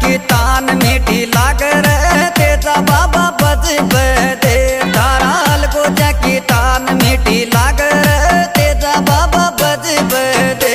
की तान मीठी लाग रे तेजा बाबा बजबे दे। तारा अलगो की तान मीठी लाग रे तेजा बाबा बजबे दे।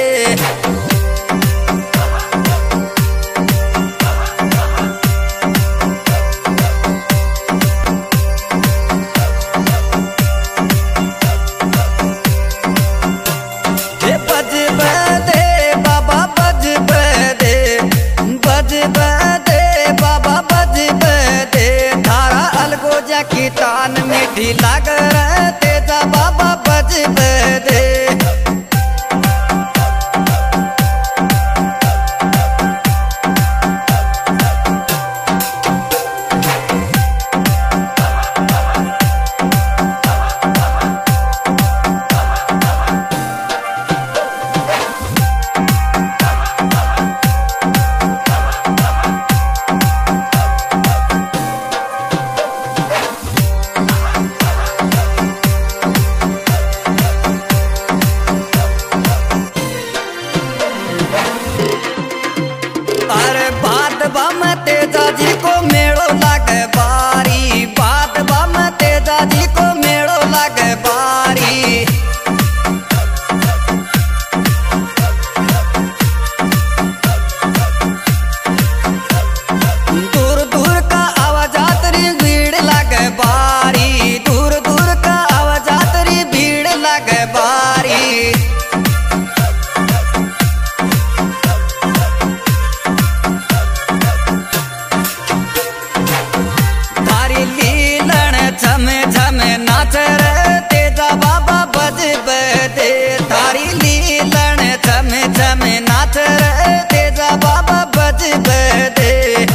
की तान मीठी लाग रे तेजा बाबा बजबे दे। तेजा जी को मेड़ो लागे बारी, बात बम तेजा जी को मेड़ो लागे बारी। दूर दूर का आवाजात री भीड़ लागे बारी, दूर दूर का आवाजात री भीड़ लागे बारी। झमे झमे नाच रे तेजा बाबा बजबे दे। थारी लीलन झमे झमे नाच रे तेजा बाबा बजबे दे।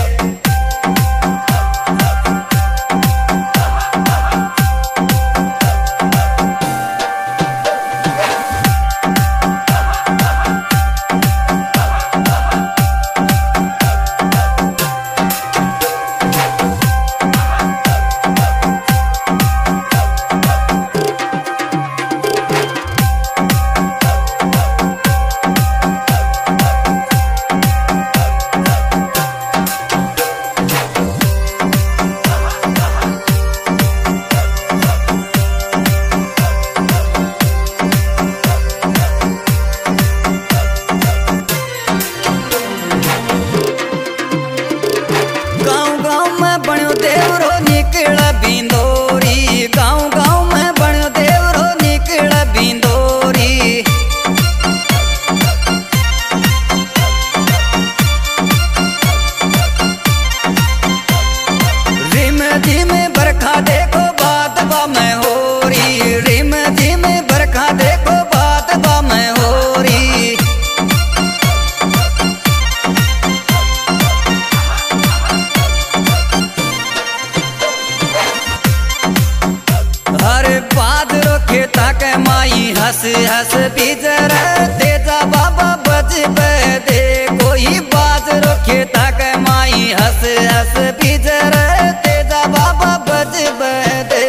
बण्यो देवरो निकल बिंदोरी, गाँव गाँव में बण्यो देवरो निकल बिंदोरी। रिम झिम बरखा देखो बात बा में होरी, रिम झिम बरखा देखो बात बा में होरी। हरे बादरो खेता के माई हंस हंस बीजर तेजा बाबा बजबे दे। कोई बादरो खेता के माई हंस हंस बीजर तेजा बाबा बजबे दे।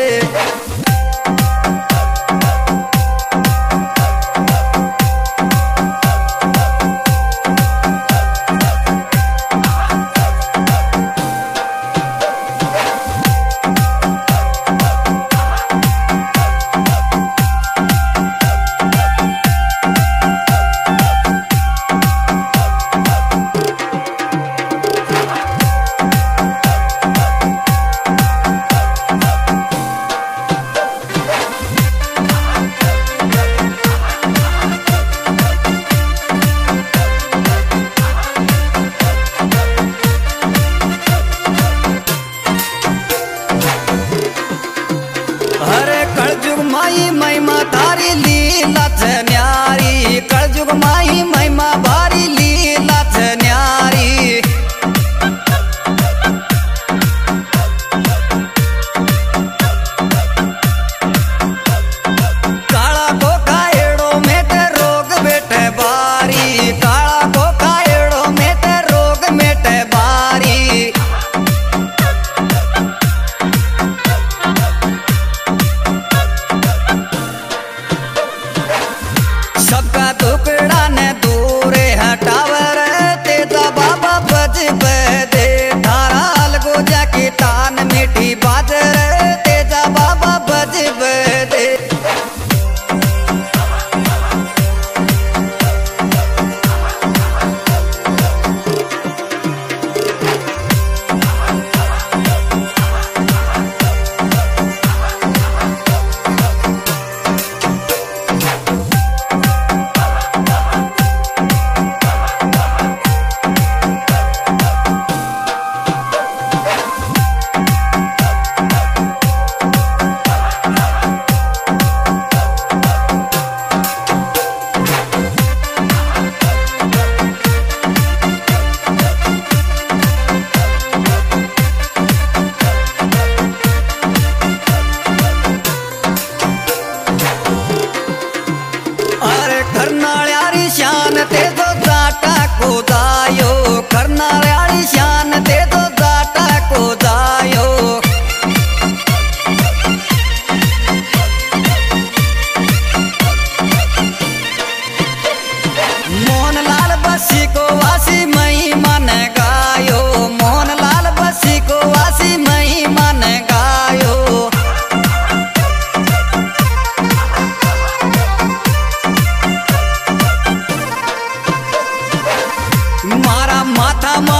माथा